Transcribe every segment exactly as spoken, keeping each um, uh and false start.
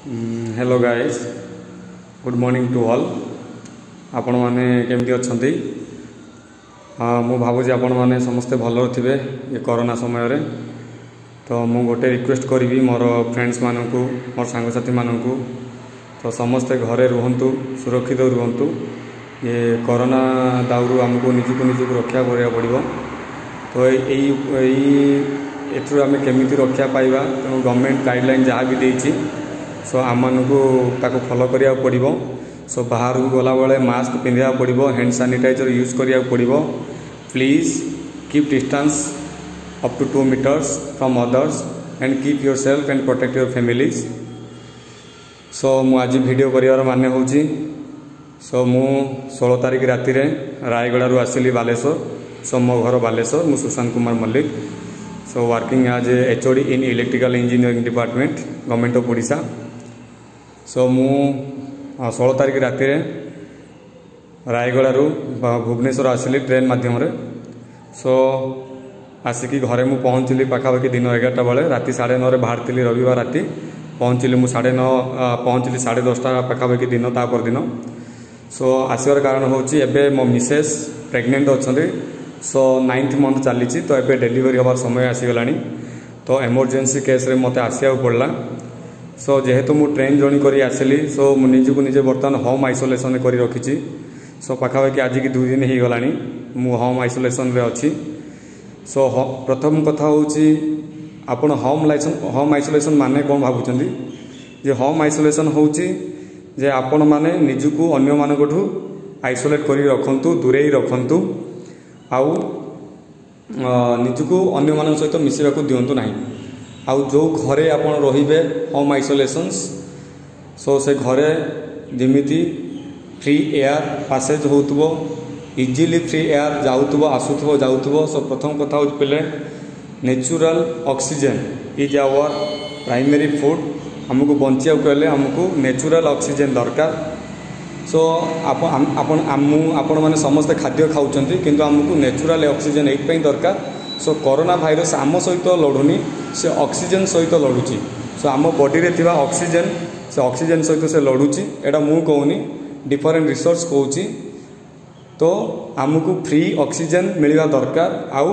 Hello guys, good morning to all. आपण मैंने केमती अच्छी? हाँ, मु भावुँ आपण मैंने समस्ते भल थे ये कोरोना समय रे। तो मु गोटे रिक्वेस्ट करी मोर फ्रेंड्स मानक मोर सांगसाथी मानक तो समस्ते घरे रुहतु, सुरक्षित रुहतु। ये कोरोना दाउरू आमको निजक निजक रक्षा करा पड़ो। तो यही एथुर आम केमी रक्षा पाइबा, तेणु गवर्नमेंट गाइडलाइन जहाँ भी देती सो आम को फॉलो करिया पड़ो। सो बाहर को गला बेले मास्क पिंधा पड़ो, हैंड सैनिटाइजर यूज करिया पड़ो। Please keep distance up to two metres from others and keep yourself and protect your families. So मु आज वीडियो करियार माने होची सो मु सोलह तारीख राति रे रायगड़ा आसिली बालेश्वर। सो मो घर बालेश्वर, मु Sushant Kumar Mallik. So working as HOD in electrical engineering department government of Odisha. So मु सोलह तारीख राति रे रायगड़ा भुवनेश्वर आसिली ट्रेन माध्यम रे। सो आसिकी घरे मु पहुँचली पाखापाखि दिन एगारटा बेले, राति साढ़े नौ बाहरी रविवार राति पहुँचली मु साढ़े नौ पहुँचली साढ़े दसटा पाखापाखि दिन तापर दिन। सो आसवर कारण हूँ एबे मो मिसेस प्रेग्नेंट अच्छा। सो नाइन्थ मंथ चली तो एबे डिलीवरी हबार समय आसीगलानी। तो एमरजेंसी केस रे मते आसिया पड़ला। सो जेहेतु मु ट्रेन जर्नी करी आसिली सो मु निज को निजे बर्तमान होम आइसोलेशन करी रखी। सो पाखापाखि आज की दुई दिन हो गलानी मु होम आइसोलेशन रे अच्छी। सो प्रथम कथा हूँ आपण होम लाइसन होम आइसोलेशन माने कौन भावुं जे होम आइसोलेशन हूँ जे आपण माने निजको अन्य मानकठू आइसोलेट करी रखंतु, दूरे रखंतु, आउ निजको अन्य मान सहित मिसवा को दिंतु ना। आउ जो घरे आपण रहिबे होम आइसोलेशंस सो से घरे जमिति फ्री एयर पासेज होतबो, इजिली फ्री एयर जाउतबो आसुतबो जाउतबो। सो प्रथम कथा हो पहले natural oxygen is our primary food. हमको बंचिया कहले हमको नेचुरल ऑक्सीजन दरकार। सो आपण आपण आपण मैंने समस्त खाद्य खाऊँच किंतु आमको नेचुरल ऑक्सीजन ये दरकार। सो कोरोना भाइरस आम सहित लड़ुनी, से ऑक्सीजन सहित लड़ुची। सो आम बॉडी रे थिबा ऑक्सीजन से ऑक्सीजन सहित से लड़ुची। एटा मु कहूनी, डिफरेंट रिसर्च कहूँ। तो आमको फ्री ऑक्सीजन मिलवा दरकार। आउ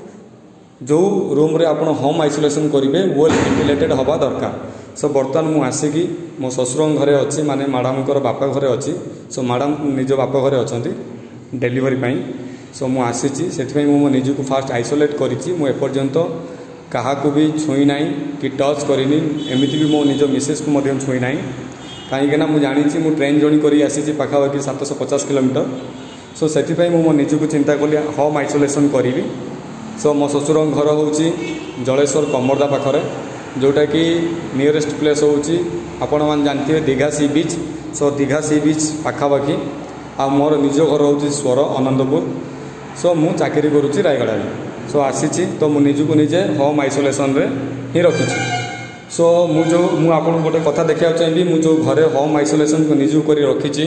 जो रूम रे आपण होम आइसोलेशन करेंगे वेल वेंटिलेटेड हवा दरकार। सो बर्तमान मु आसिकी मो ससुर घरे अच्छी, माने मैडम बापा घरे अच्छी। सो मैडम निज बापा घरे अच्छा डेलीवरी पाई। सो मु आसीची से मो निज को फास्ट आइसोलेट करी। मु एपर्यंत क्या भी छुई ना कि टच करनी, एमती भी मो निज मिसेस को मध्य छुई ना। कहीं मुझे जानी मु ट्रेन जर्नी करी आसी पाखापाखि सात सौ पचास किलोमीटर। सो से मो निज को चिंता कली होम आइसोलेशन करी। सो मो ससुर घर हूँ जलेश्वर कमरदा पाखरे, जोटा कि नियरेस्ट प्लेस हूँ आपण मैंने जानते दीघा सी बीच। सो दीघा सी बीच पाखापाखि। आ मोर निज घर हूँ स्वर आनंदपुर। सो मु चाकरी करुच्ची रायगड़ा। सो आसी तो मु निज को निजे होम आइसोलेशन रे ही रखी। सो मु जो मु आपन गोटे कथा देखा चाहिए, मु जो घरे होम आइसोलेशन को निज कर रखी।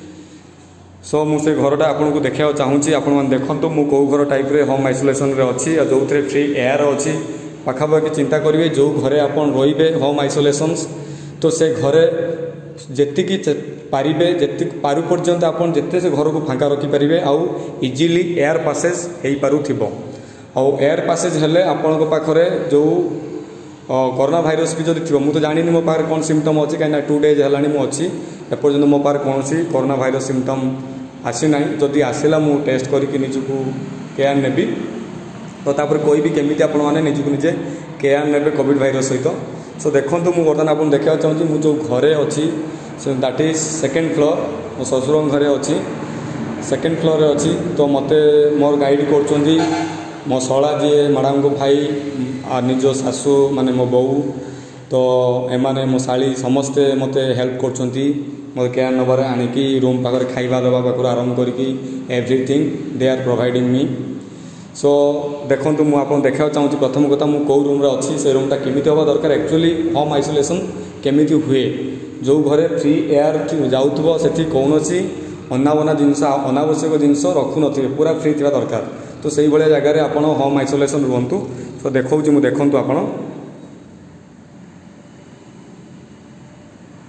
सो मु से घरटा आपन को देखा चाहूँगी। आपण मैंने देखो मु कौ घर टाइप रे होम आइसोलेशन रे अच्छी, जो थे फ्री एयर अच्छी। पाखापाखि चिंता करेंगे जो घरे आपन रहिबे होम आइसोलेशन तो से घरे जेतिकी पारिबे जेति पारु पर्यंत आपन जेते से घर को फांका रखी पारिबे। आउ इजिली एयर पासेज हेई पारुथिबो। आउ एयर पासेज हेले आपन को पाखरे जो कोरोना भाइरस भी जदि थिबो, मु तो जानि मो पाखरे कोन सिम्पटम अछि काइना टू डेज हेलानी मु अछि एपर्यंत मो पाखरे कोनसी कोरोना भाइरस सिम्पटम आसी नाही। जदि आसिला मु टेस्ट करिकि निजको केयर नेबी। तो तापर कोई भी केमिति आपण माने निजको निजे केयर नेबे कोविड भाइरस सहित। सो देखंतु मु बर्तमान आपन देखा चाहूँ मु जो घरे अच्छी दैट इज सेकेंड फ्लोर। मो ससुर घरे अच्छी सेकेंड फ्लोर अच्छी। तो मते मोर गाइड कर मो शला जी मैडम को भाई आ निज सासू माने मो बो। तो एमाने मो शाली समस्ते मते हेल्प कर मत केयर नबार आनिकी रूम पाखर खाइबा दबा पाखर आरंभ करी everything they are providing me. So देखो मुझे आपको देखा चाहूँगी प्रथम कथा मु कौ रूम अच्छी से रूमटा केमिति हवा दरकार। एक्चुअली होम आइसोलेशन केमिति हुए, जो घरे फ्री एयर जाउथबो सेठी कौनसी अनावना जिनस अनावश्यक जिनस रखु नथिबे, पूरा फ्री थिबा दरकार। तो सही भाया जगार आपण होम आइसोलेशन रुहतु। तो देखो मुझे देखु आपण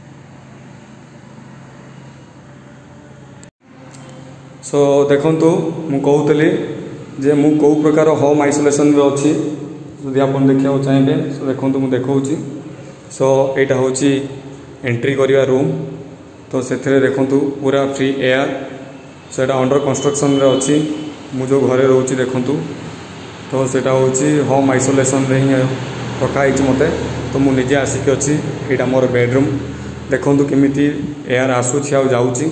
सो देखंतु मु कहूतली जे मु को प्रकार होम आइसोलेशन रे अछि जदि आपण देखिया चाहिए सो देखंतु मु देखौची सो एटा होची एंट्री करिया रूम तो सेथरे देखंतु पूरा फ्री एयर सो एटा अंडर कंस्ट्रक्शन रे अछि मु जो घरे रहउची देखंतु तो सेटा होची होम आइसोलेशन रे ही रखा आइछि मते तो मु निजे आसिक अछि एटा मोर बेडरूम देखंतु केमिति एयर आसुछि आ जाउची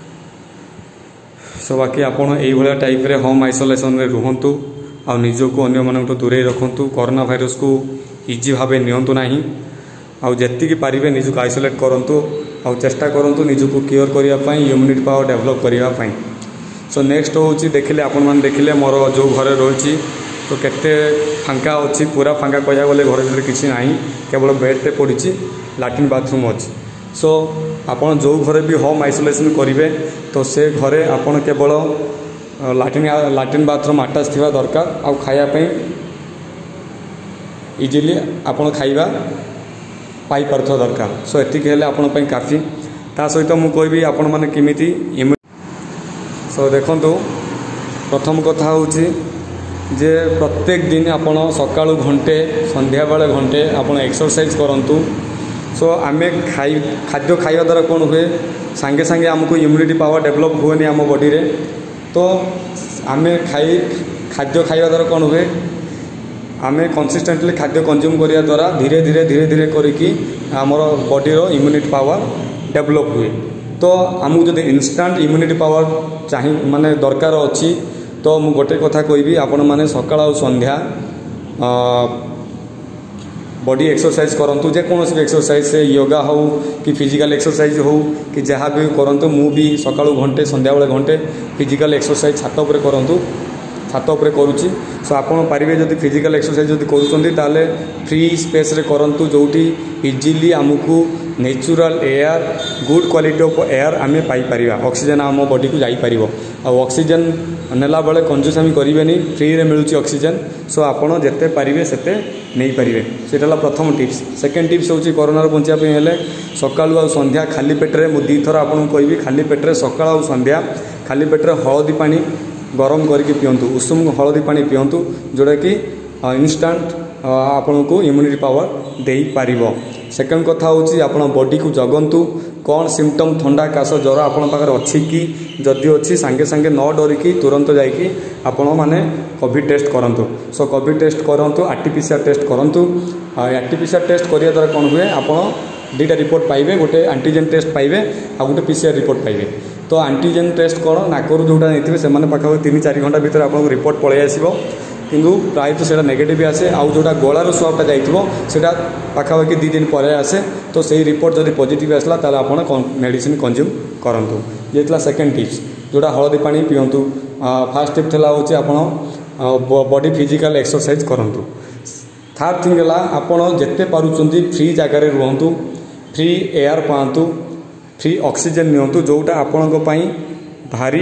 सो बाकी आपण एई भलिया टाइप रे होम आइसोलेशन रे रुहंतु आ निजो को अन्य मानक दूरे रखंतु कोरोना भाइरस को इजी भाबे नियंतु नाही आ जेति की पारिबे निजो को आइसोलेट करंतु आ चेष्टा करंतु निजो को केयर करिया पई इम्यूनिटी पावर डेवलप करिया पई सो नेक्स्ट होची देखिले आपण मान देखिले मोर जो घरे रहची तो केते फांका अच्छी पूरा फांका कह गले घर भीतर किसी ना केवल बेडटे पड़ी लैट्रिन बाथरूम अच्छी सो आपन जो घरे भी होम आइसोलेशन करेंगे तो से घरे आपन केवल लैट्रिन लैट्रिन बाथरूम आटाच थी दरकार आ खायापी इजिली आपन खाइबा पाई पारथवा दरकार सो एतिक हेले आपन पई काफी ता सहित मु कहबी आपन माने केमिति सो देखंतु प्रथम कथा होची जे प्रत्येक दिन आपण सकाळु घंटे संध्या बेले घंटे आपण एक्सरसाइज करंतु सो आमे खाई खाद्य खाइबा द्वारा कौन हुए सांगे सांगे आमको इम्यूनिटी पावर डेवलप हुए आम बॉडी रे तो आमे खाई खाद्य खाइबा द्वारा कौन हुए आमे कंसिस्टेंटली खाद्य कंज्यूम करिया द्वारा धीरे धीरे धीरे धीरे करिकी आमर बॉडी रो इम्यूनिटी पावर डेवलप हुए तो आमको जदि इंस्टेंट इम्यूनिटी पावर चाहि माने दरकार अछि तो मु गोटे कथा कहबी आपण माने सकाळ आ संध्या बॉडी एक्सरसाइज करंतु जे कोनोसी भी एक्सरसाइज से योगा हो कि फिजिकल एक्सरसाइज हो कि जहाँ भी करंतु मु भी सकाळ घंटे संध्या बेले घंटे फिजिकल एक्सरसाइज छात ऊपर करंतु छात ऊपर करूची सो आपण पारिबे जदि फिजिकल एक्सरसाइज जदि करूचंदी ताले फ्री स्पेस रे करंतु जोटी इजीली आमको natural air good quality of air आमे पाई परिबा ऑक्सीजन आम बॉडी को जाई परिबो आ ऑक्सीजन नेला बेले कंजूस आम करेंगे फ्री रे मिलूची ऑक्सीजन सो आपण जेते पारिबे सेते नहीं पारिबे सेटा प्रथम टिप्स सेकेंड टिप्स होची कोरोना रो बंचिया पे हेले सकाळु आ संध्या खाली पेटरे मु दी थर आपन कहबी खाली पेटरे सकाळ आ संध्या खाली पेटरे हळदी पानी गरम करके पियंतु उषुम हळदी पानी पियंतु जोड़ा कि इंस्टेंट आपण को इम्यूनिटी पावर दे पारिबो सेकेंड कथा होची आपण बॉडी को जगंतु कौन सिम्पटम ठंडा काश ज्वर आपण पाखर अच्छी कि जदि अच्छी सांगे सांगे न डरिकी तुरंत जाइकी आपण माने कोविड टेस्ट करंतु सो कोविड टेस्ट करंतु आरटीपीसीआर टेस्ट करंतु आरटीपीसीआर टेस्ट करिया द्वारा कौन हुए आपण दुईटा रिपोर्ट पाइबे गोटे एंटीजन टेस्ट पाइबे आ गोटे पीसीआर रिपोर्ट पाइबे तो एंटीजन टेस्ट कौन नाकरू जोटा नहीं से पाखापाखि तीन चार घंटा भीतर आपको रिपोर्ट पलि आसो किंतु प्रायतः से नेगेटिव आसे आउ जोटा गलार स्वाबटा जाइए पाखापाखि दी दिन पर आसे तो सही रिपोर्ट जब पॉजिटिव आसला ताले आपण मेडिसिन कंज्यूम करंतु ये सेकेंड टिप्स जोटा हळदी पानी पियंतु फास्ट टिप थला होची आपण बॉडी फिजिकल एक्सरसाइज करंतु थर्ड थिंग है आपण जेते पारुचंती फ्री जगह रे रुहंतु फ्री एयर पांतु फ्री ऑक्सीजन नियंतु जोटा आपण भारी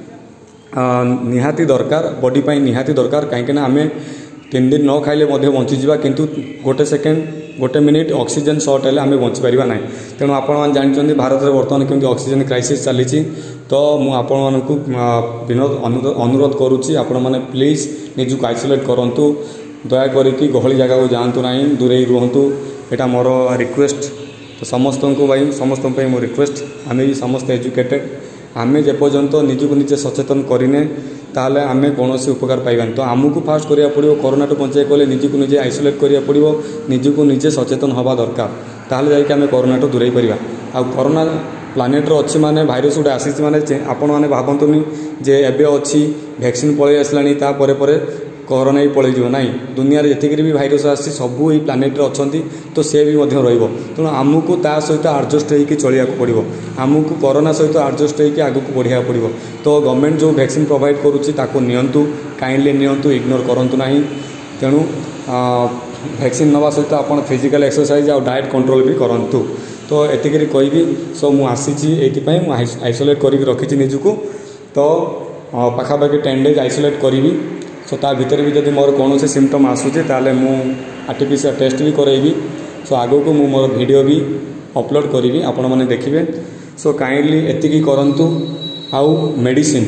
निहाती दरकार बॉडी पाई निहाती दरकार कहीं आमे तीन दिन न खाइले मध्य बंचीजा किंतु गोटे सेकेंड गोटे मिनिट ऑक्सीजन शॉर्ट हेल्ले आमे बंची पारिबा नाही तेणु आपण जानते भारत में बर्तमान केमती ऑक्सीजन क्राइसिस चली तो मु आपण मानकु विनोद अनुरोध करुच्ची आपण माने प्लीज निजुक आइसोलेट करंतु दया करिकी गहली जगह को जातु ना दूरे रुहतु एटा मोर रिक्वेस्ट तो समस्त को भाई समस्त मो रिक्वेस्ट आम भी समस्त एजुकेटेड आमे जेपर्यंत निजक निजे सचेतन करें ताहले आमे कौन उपकार पाइबानी तो आमको फास्ट करिया पड़ो कोरोना टू बचाई कले निजक निजे आइसोलेट करिया पड़ो निजक निजे सचेतन हवा दरकार ताहले जाइए आमे कोरोना टू दूरे पारिबा आ कोरोना प्लानेट अच्छी माने भाइरस गोटे आसी माने आपण माने भाबंतुनी जे एबे अच्छी वैक्सीन पलि आसलानी ता परे परे कोरोना ही पलि ना दुनिया रे जतिक भी भाइरस आसी सबू ये प्लानेट अच्छा तो सी भी तेणु आमको ता सहित आडजस्ट होकर चलिया पड़ो आमको कोरोना सहित आडजस्ट होकर आगू बढ़िया पड़ो तो गवर्नमेंट जो वैक्सीन प्रोवाइड करुच्ची ताको नियंतु काइंडली नियंतु इग्नोर करंतु नहीं तेणु वैक्सीन नवा सहित आप फिजिकल एक्सरसाइज आ डाएट कंट्रोल भी करंतु तो एतिक कहबी सो मु आसीची एइथिपाई मु आइसोलेट करिक रखिची निजुको तो पाखापाखि टेन डेज आइसोलेट करी सो ता भीतर भी जब मोर कौन से सिम्पटम आसूचे ताले मु आरटीपीसीआर टेस्ट भी करेबी सो आगो को मु मोर वीडियो भी अपलोड करी आपण माने देखिबे सो काइंडली एतिकी करंतु आउ मेडिसिन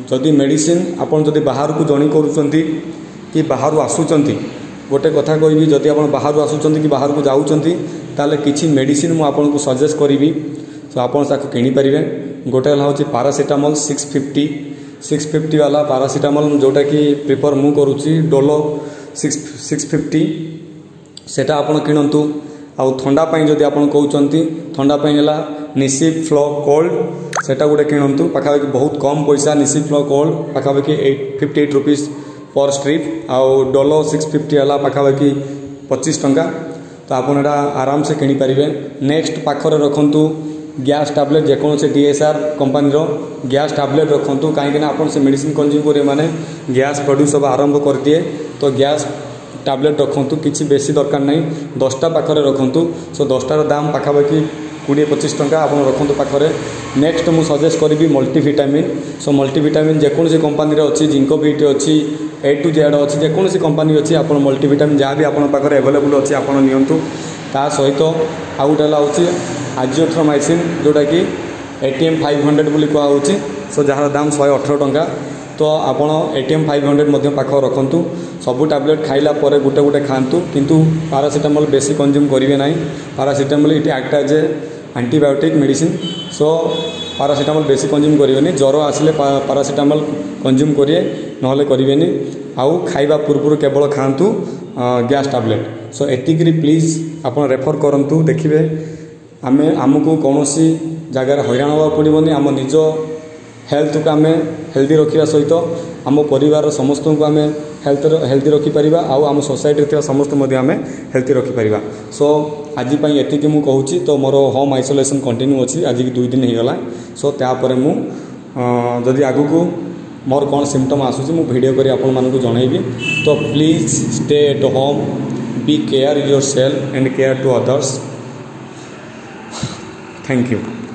जदि मेडिसिन आपन जदि बाहर को जर्नी करूछंती कि बाहर आसुचंती गोटे कथा कहबी जदि आप बाहर आसुचंती कि बाहर को जाउचंती ताले किछि मेडिसिन मु आपन को सजेस्ट करिवि तो आपन साको किनि परिबे। गोटे हला होची paracetamol six fifty six fifty वाला पैरासिटामोल जोटा कि प्रिफर मु करूची डोलो सिक्स सिक्स फिफ्टी सेटा आपन किणंतु। आउ ठंडा पाई जदि आपन कहउचंती ठंडा पाई हला निसी फ्लो कोल्ड सेटा गोटे किणंतु पाखापाखि बहुत कम पैसा निसी फ्लो कोल्ड पाखापाखि eight fifty eight rupees per strip आउ डोलो सिक्स फिफ्टी हला पाखापाखि पच्चीस टंका तो आपन एटा आराम से किनि परिबे। नेक्स्ट पाखरे रखंतु गैस टैबलेट जेकोसी डीएसआर कंपनी रो गैस टैबलेट रखंतु कहीं आपन से मेडिसिन कंज्यूम करे माने गैस प्रोड्यूस सब आरंभ कर दिए तो गैस टैबलेट रखंतु किछि बेसी दरकार नहीं दसटा पाखरे रखंतु सो दसटार दाम पाखापाखि कोड़े पच्चीस टंका आपन रखंतु पाखरे। नेक्स्ट मु सजेस्ट करी मल्टीविटामिन सो मल्टीविटामिन जेकोसी कंपनी रे अछि जिंको बीट अछि ए टू जेड अछि जेकोसी कंपनी अछि आपन मल्टीविटामिन जहाँ भी आपन पाखरे अवेलेबल अछि आपन नियंतु। ता सहित आउ गोटे होछि आजिओथ्रोमाइसिन जोटा कि एटीएम फाइव हंड्रेड बोली कहा होछि सो जार दाम शहे अठर टंका तो आपन एटीएम फाइव हंड्रेड मध्य पाख रखंतु। सबू टैबलेट खाइला परे गुटे गुटे खातु किंतु पैरासिटामोल बेसी कंज्यूम करिवे नाही। Paracetamol it act as a antibiotic medicine so paracetamol बेसी कंज्यूम करिवेनी ज्वर आसिले पैरासिटामोल कंज्यूम करिए नहले करिवेनी। आउ खाइबा पूर्व केवल खातु गैस टैबलेट सो एतिकरी प्लीज आपन रेफर करंतु। देखिबे आमे आमको कौन सी जगार हैरान होगा पड़ोनी आम निज हेल्थ को आम हेल्दी रखा सहित आम परिवार समस्त को आम हेल्थ हेल्दी रखिपर आउ आम सोसाइटी समस्त आम हेल्थी रखिपर। सो आज एति मु कहूँ तो मोर होम आइसोलेशन कंटिन्यू अच्छी आज की दुई दिन होगला सो तापर मु जदि आगु को मोर कौन सिम्पटम आसूँ मु वीडियो करी आपण मानकु जनइबी। तो please stay at home be care yourself and care to others. Thank you.